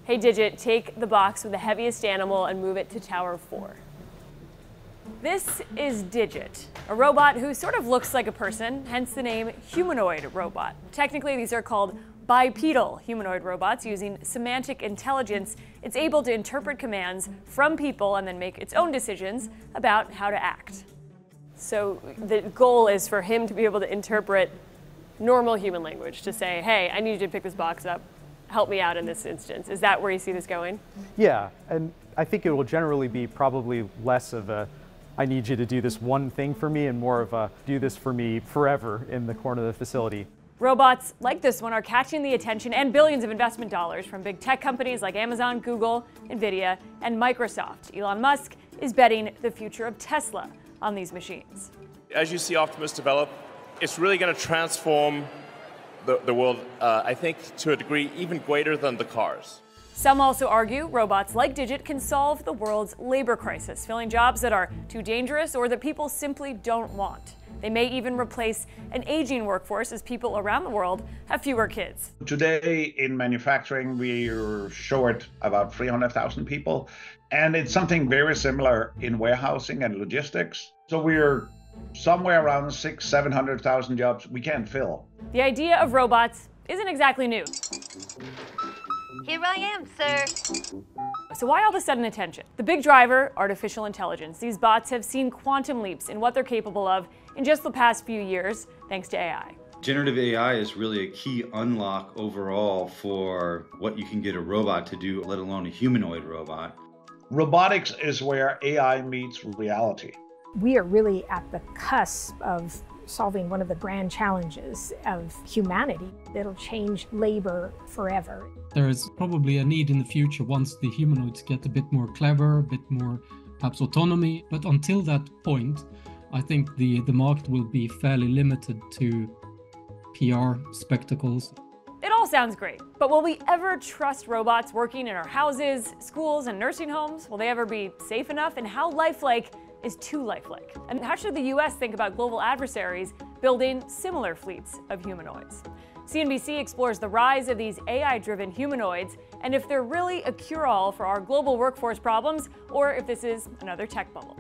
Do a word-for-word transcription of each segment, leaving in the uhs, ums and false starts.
Hey Digit, take the box with the heaviest animal and move it to tower four. This is Digit, a robot who sort of looks like a person, hence the name humanoid robot. Technically, these are called bipedal humanoid robots. Using semantic intelligence, it's able to interpret commands from people and then make its own decisions about how to act. So the goal is for him to be able to interpret normal human language, to say, hey, I need you to pick this box up, help me out in this instance. Is that where you see this going? Yeah, and I think it will generally be probably less of a, I need you to do this one thing for me, and more of a, do this for me forever in the corner of the facility. Robots like this one are catching the attention and billions of investment dollars from big tech companies like Amazon, Google, Nvidia, and Microsoft. Elon Musk is betting the future of Tesla on these machines. As you see Optimus develop, it's really going to transform the, the world, uh, I think, to a degree even greater than the cars. Some also argue robots like Digit can solve the world's labor crisis, filling jobs that are too dangerous or that people simply don't want. They may even replace an aging workforce as people around the world have fewer kids. Today in manufacturing, we're short about three hundred thousand people, and it's something very similar in warehousing and logistics. So we're somewhere around six, seven hundred thousand jobs we can't fill. The idea of robots isn't exactly new. Here I am, sir. So why all the sudden attention? The big driver, artificial intelligence. These bots have seen quantum leaps in what they're capable of in just the past few years, thanks to A I. Generative A I is really a key unlock overall for what you can get a robot to do, let alone a humanoid robot. Robotics is where A I meets reality. We are really at the cusp of solving one of the grand challenges of humanity. It'll change labor forever. There is probably a need in the future once the humanoids get a bit more clever, a bit more perhaps autonomy. But until that point, I think the, the market will be fairly limited to P R spectacles. It all sounds great, but will we ever trust robots working in our houses, schools, and nursing homes? Will they ever be safe enough? And how lifelike is too lifelike? And how should the U S think about global adversaries building similar fleets of humanoids? C N B C explores the rise of these A I-driven humanoids and if they're really a cure-all for our global workforce problems or if this is another tech bubble.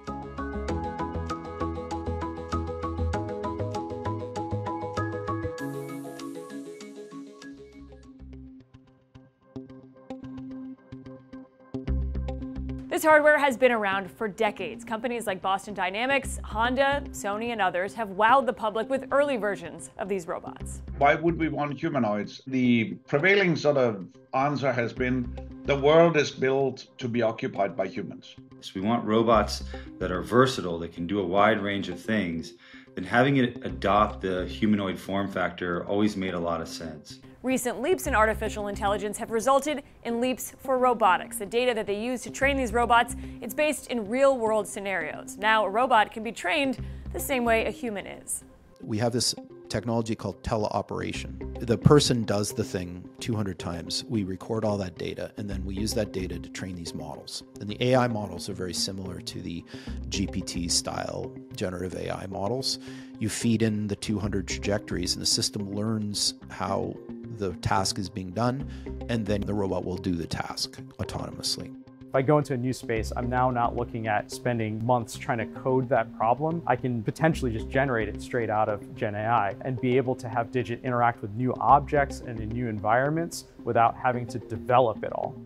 This hardware has been around for decades. Companies like Boston Dynamics, Honda, Sony, and others have wowed the public with early versions of these robots. Why would we want humanoids? The prevailing sort of answer has been the world is built to be occupied by humans. So we want robots that are versatile, that can do a wide range of things. Then having it adopt the humanoid form factor always made a lot of sense. Recent leaps in artificial intelligence have resulted in leaps for robotics. The data that they use to train these robots, it's based in real-world scenarios. Now, a robot can be trained the same way a human is. We have this technology called teleoperation. The person does the thing two hundred times. We record all that data, and then we use that data to train these models. And the A I models are very similar to the G P T-style generative A I models. You feed in the two hundred trajectories, and the system learns how the task is being done, and then the robot will do the task autonomously. If I go into a new space, I'm now not looking at spending months trying to code that problem. I can potentially just generate it straight out of Gen A I and be able to have Digit interact with new objects and in new environments without having to develop it all.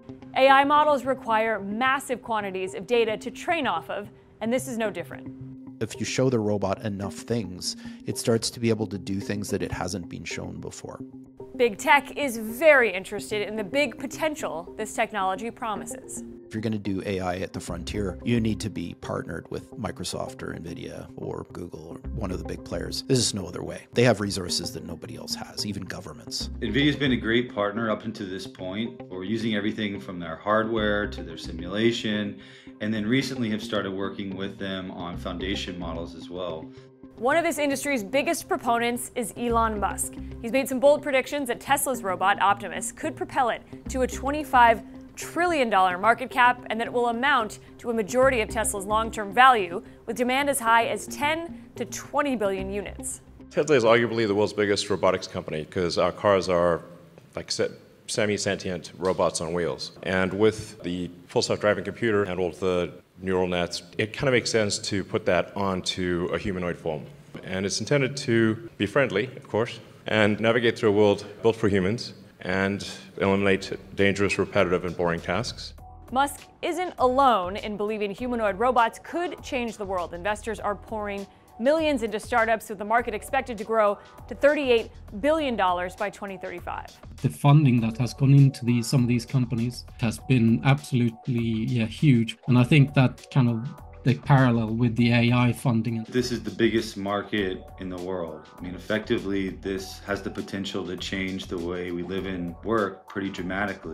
A I models require massive quantities of data to train off of, and this is no different. If you show the robot enough things, it starts to be able to do things that it hasn't been shown before. Big tech is very interested in the big potential this technology promises. If you're going to do A I at the frontier, you need to be partnered with Microsoft or Nvidia or Google or one of the big players. There's just no other way. They have resources that nobody else has, even governments. Nvidia's been a great partner up until this point. We're using everything from their hardware to their simulation, and then recently have started working with them on foundation models as well. One of this industry's biggest proponents is Elon Musk. He's made some bold predictions that Tesla's robot, Optimus, could propel it to a twenty-five trillion dollar market cap and that it will amount to a majority of Tesla's long-term value, with demand as high as ten to twenty billion units. Tesla is arguably the world's biggest robotics company because our cars are, like I said, semi-sentient robots on wheels. And with the full self-driving computer and all of the neural nets, it kind of makes sense to put that onto a humanoid form. And it's intended to be friendly, of course, and navigate through a world built for humans and eliminate dangerous, repetitive, and boring tasks. Musk isn't alone in believing humanoid robots could change the world. Investors are pouring millions into startups, with the market expected to grow to thirty-eight billion dollars by twenty thirty-five. The funding that has gone into these, some of these companies has been absolutely yeah, huge. And I think that kind of the parallel with the A I funding. This is the biggest market in the world. I mean, effectively, this has the potential to change the way we live and work pretty dramatically.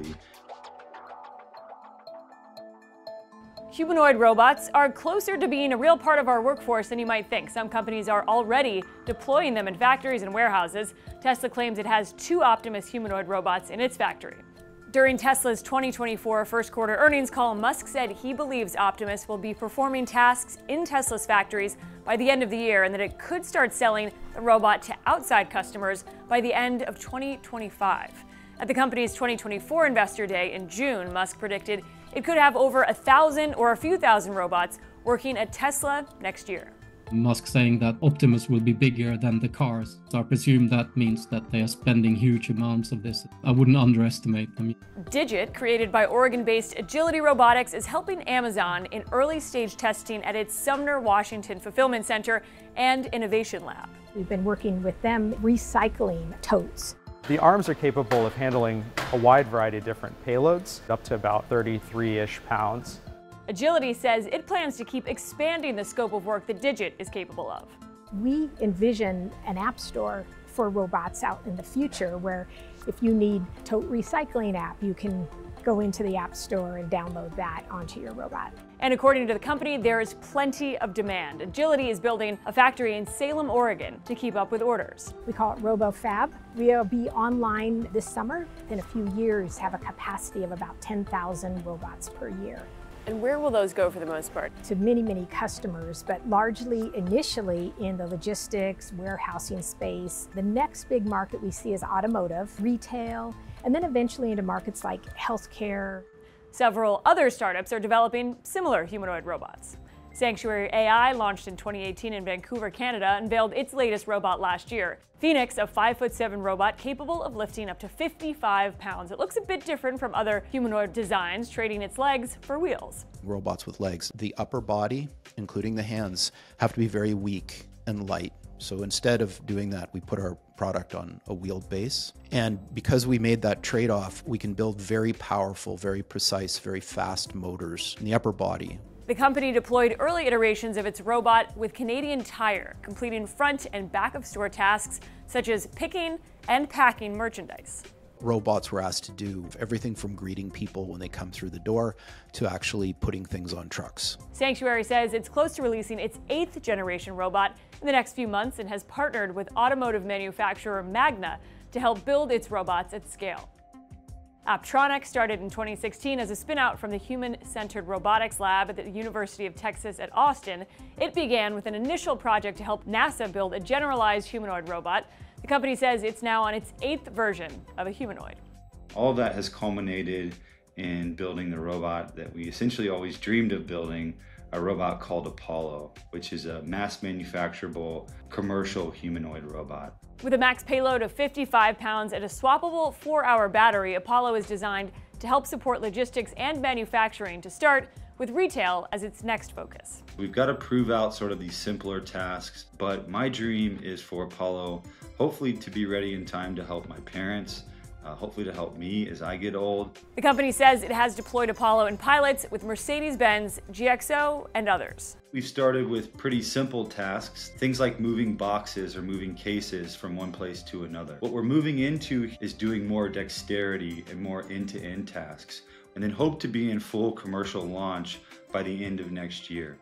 Humanoid robots are closer to being a real part of our workforce than you might think. Some companies are already deploying them in factories and warehouses. Tesla claims it has two Optimus humanoid robots in its factory. During Tesla's twenty twenty-four first quarter earnings call, Musk said he believes Optimus will be performing tasks in Tesla's factories by the end of the year, and that it could start selling the robot to outside customers by the end of twenty twenty-five. At the company's twenty twenty-four Investor Day in June, Musk predicted it could have over a thousand or a few thousand robots working at Tesla next year. Musk saying that Optimus will be bigger than the cars. So I presume that means that they are spending huge amounts of this. I wouldn't underestimate them. Digit, created by Oregon-based Agility Robotics, is helping Amazon in early-stage testing at its Sumner, Washington Fulfillment Center and Innovation Lab. We've been working with them recycling totes. The arms are capable of handling a wide variety of different payloads, up to about thirty-three-ish pounds. Agility says it plans to keep expanding the scope of work that Digit is capable of. We envision an app store for robots out in the future, where if you need a tote recycling app, you can go into the app store and download that onto your robot. And according to the company, there is plenty of demand. Agility is building a factory in Salem, Oregon to keep up with orders. We call it RoboFab. We'll be online this summer. In a few years, have a capacity of about ten thousand robots per year. And where will those go for the most part? To many, many customers, but largely initially in the logistics, warehousing space. The next big market we see is automotive, retail, and then eventually into markets like healthcare. Several other startups are developing similar humanoid robots. Sanctuary A I, launched in twenty eighteen in Vancouver, Canada, unveiled its latest robot last year. Phoenix, a five foot seven robot capable of lifting up to fifty-five pounds. It looks a bit different from other humanoid designs, trading its legs for wheels. Robots with legs. The upper body, including the hands, have to be very weak and light. So instead of doing that, we put our product on a wheeled base. And because we made that trade-off, we can build very powerful, very precise, very fast motors in the upper body. The company deployed early iterations of its robot with Canadian Tire, completing front and back of store tasks such as picking and packing merchandise. Robots were asked to do everything from greeting people when they come through the door to actually putting things on trucks. Sanctuary says it's close to releasing its eighth generation robot in the next few months and has partnered with automotive manufacturer Magna to help build its robots at scale. Apptronik started in twenty sixteen as a spin-out from the Human-Centered Robotics Lab at the University of Texas at Austin. It began with an initial project to help NASA build a generalized humanoid robot. The company says it's now on its eighth version of a humanoid. All of that has culminated in building the robot that we essentially always dreamed of building, a robot called Apollo, which is a mass manufacturable commercial humanoid robot. With a max payload of fifty-five pounds and a swappable four hour battery, Apollo is designed to help support logistics and manufacturing, to start with retail as its next focus. We've got to prove out sort of these simpler tasks, but my dream is for Apollo hopefully to be ready in time to help my parents, uh, hopefully to help me as I get old. The company says it has deployed Apollo in pilots with Mercedes-Benz, G X O, and others. We've started with pretty simple tasks, things like moving boxes or moving cases from one place to another. What we're moving into is doing more dexterity and more end-to-end tasks, and then hope to be in full commercial launch by the end of next year.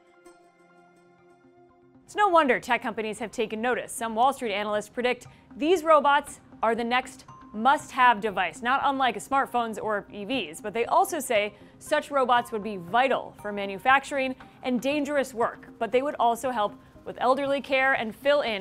It's no wonder tech companies have taken notice. Some Wall Street analysts predict these robots are the next must-have device, not unlike smartphones or E Vs, but they also say such robots would be vital for manufacturing and dangerous work, but they would also help with elderly care and fill in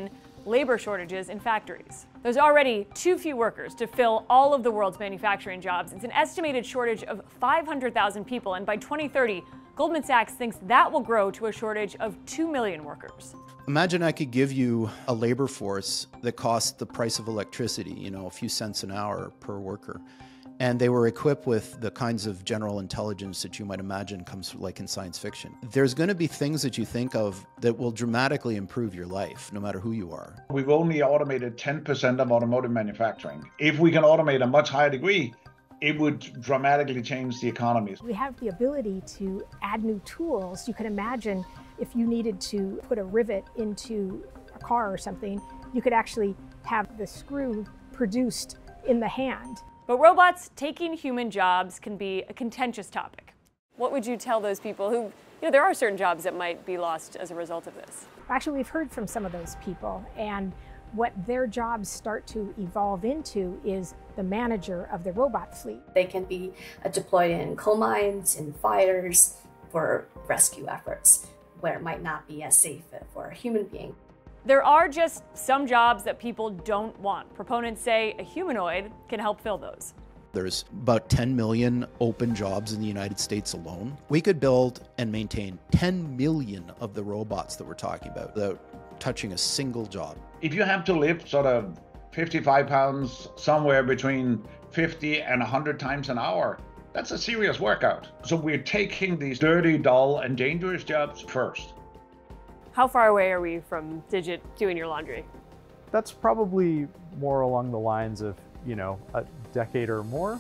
labor shortages in factories. There's already too few workers to fill all of the world's manufacturing jobs. It's an estimated shortage of five hundred thousand people, and by twenty thirty, Goldman Sachs thinks that will grow to a shortage of two million workers. Imagine I could give you a labor force that costs the price of electricity, you know, a few cents an hour per worker. And they were equipped with the kinds of general intelligence that you might imagine comes like in science fiction. There's going to be things that you think of that will dramatically improve your life, no matter who you are. We've only automated ten percent of automotive manufacturing. If we can automate a much higher degree, it would dramatically change the economies. We have the ability to add new tools. You can imagine if you needed to put a rivet into a car or something, you could actually have the screw produced in the hand. But robots taking human jobs can be a contentious topic. What would you tell those people who, you know, there are certain jobs that might be lost as a result of this? Actually, we've heard from some of those people, and what their jobs start to evolve into is the manager of the robot fleet. They can be deployed in coal mines, in fires, for rescue efforts, where it might not be as safe for a human being. There are just some jobs that people don't want. Proponents say a humanoid can help fill those. There's about ten million open jobs in the United States alone. We could build and maintain ten million of the robots that we're talking about without touching a single job. If you have to lift sort of fifty-five pounds somewhere between fifty and one hundred times an hour, that's a serious workout. So we're taking these dirty, dull, and dangerous jobs first. How far away are we from Digit doing your laundry? That's probably more along the lines of, you know, a decade or more.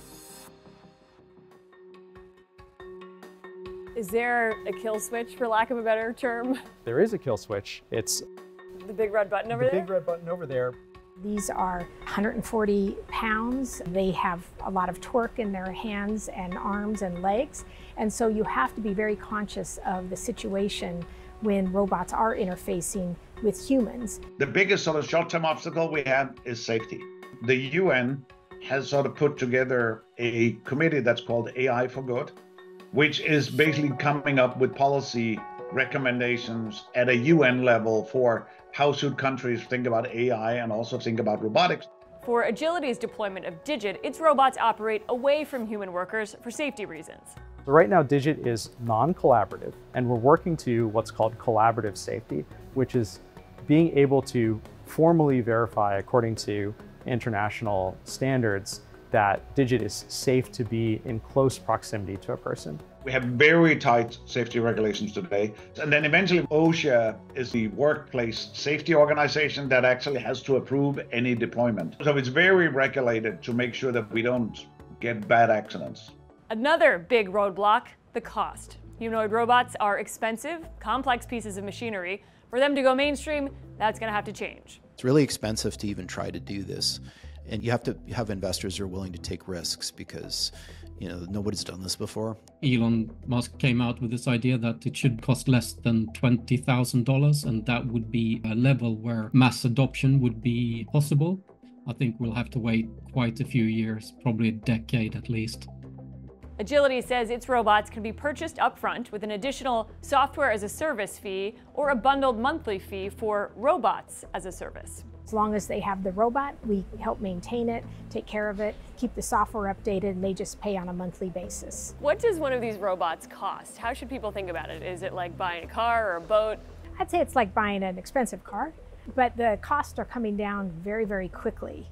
Is there a kill switch, for lack of a better term? There is a kill switch. It's the big red button over the there? big red button over there. These are one hundred forty pounds. They have a lot of torque in their hands and arms and legs. And so you have to be very conscious of the situation when robots are interfacing with humans. The biggest sort of short-term obstacle we have is safety. The U N has sort of put together a committee that's called A I for Good, which is basically coming up with policy recommendations at a U N level for how should countries think about A I and also think about robotics. For Agility's deployment of Digit, its robots operate away from human workers for safety reasons. So right now, Digit is non-collaborative, and we're working to what's called collaborative safety, which is being able to formally verify, according to international standards, that Digit is safe to be in close proximity to a person. We have very tight safety regulations today. And then eventually OSHA is the workplace safety organization that actually has to approve any deployment. So it's very regulated to make sure that we don't get bad accidents. Another big roadblock, the cost. Humanoid robots are expensive, complex pieces of machinery. For them to go mainstream, that's going to have to change. It's really expensive to even try to do this. And you have to have investors who are willing to take risks because, you know, nobody's done this before. Elon Musk came out with this idea that it should cost less than twenty thousand dollars, and that would be a level where mass adoption would be possible. I think we'll have to wait quite a few years, probably a decade at least. Agility says its robots can be purchased upfront with an additional software as a service fee or a bundled monthly fee for robots as a service. As long as they have the robot, we help maintain it, take care of it, keep the software updated, and they just pay on a monthly basis. What does one of these robots cost? How should people think about it? Is it like buying a car or a boat? I'd say it's like buying an expensive car, but the costs are coming down very, very quickly.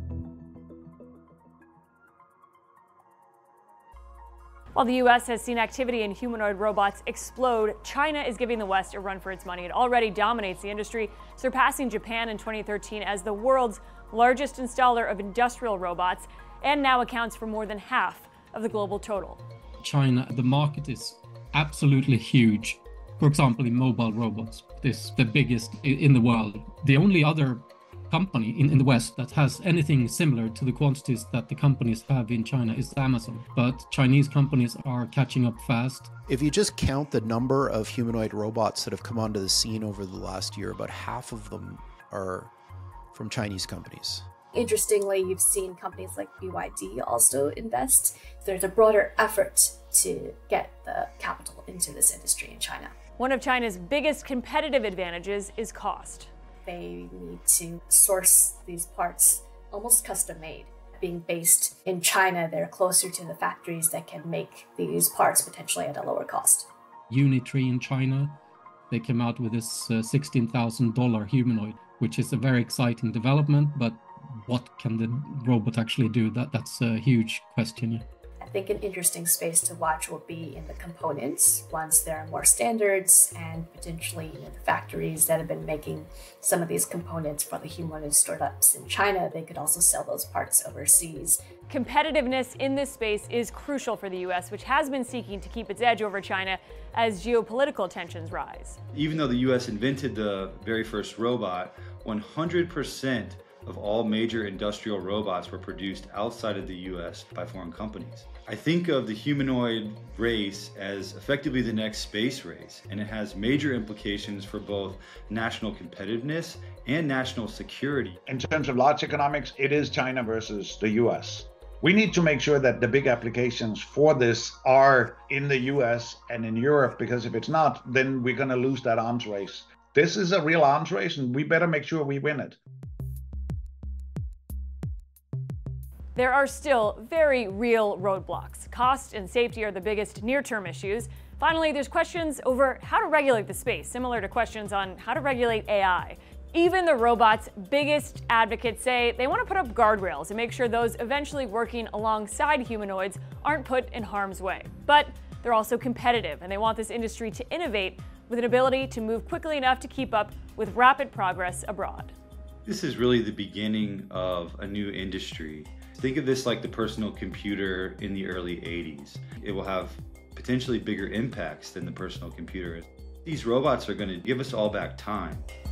While the U S has seen activity in humanoid robots explode, China is giving the West a run for its money. It already dominates the industry, surpassing Japan in twenty thirteen as the world's largest installer of industrial robots, and now accounts for more than half of the global total. China, the market is absolutely huge. For example, in mobile robots, this is the biggest in the world. The only other company in, in the West that has anything similar to the quantities that the companies have in China is Amazon. But Chinese companies are catching up fast. If you just count the number of humanoid robots that have come onto the scene over the last year, about half of them are from Chinese companies. Interestingly, you've seen companies like B Y D also invest. There's a broader effort to get the capital into this industry in China. One of China's biggest competitive advantages is cost. they need to source these parts almost custom made. Being based in China, they're closer to the factories that can make these parts potentially at a lower cost. Unitree in China, they came out with this uh, sixteen thousand dollar humanoid, which is a very exciting development, but what can the robot actually do? That, that's a huge question. I think an interesting space to watch will be in the components. Once there are more standards and potentially, you know, the factories that have been making some of these components for the humanoid startups in China, they could also sell those parts overseas. Competitiveness in this space is crucial for the U S, which has been seeking to keep its edge over China as geopolitical tensions rise. Even though the U S invented the very first robot, one hundred percent of all major industrial robots were produced outside of the U S by foreign companies. I think of the humanoid race as effectively the next space race, and it has major implications for both national competitiveness and national security. In terms of large economics, it is China versus the U S. We need to make sure that the big applications for this are in the U S and in Europe, because if it's not, then we're going to lose that arms race. This is a real arms race, and we better make sure we win it. There are still very real roadblocks. Cost and safety are the biggest near-term issues. Finally, there's questions over how to regulate the space, similar to questions on how to regulate A I. Even the robot's biggest advocates say they want to put up guardrails and make sure those eventually working alongside humanoids aren't put in harm's way. But they're also competitive, and they want this industry to innovate with an ability to move quickly enough to keep up with rapid progress abroad. This is really the beginning of a new industry. Think of this like the personal computer in the early eighties. It will have potentially bigger impacts than the personal computer. These robots are going to give us all back time.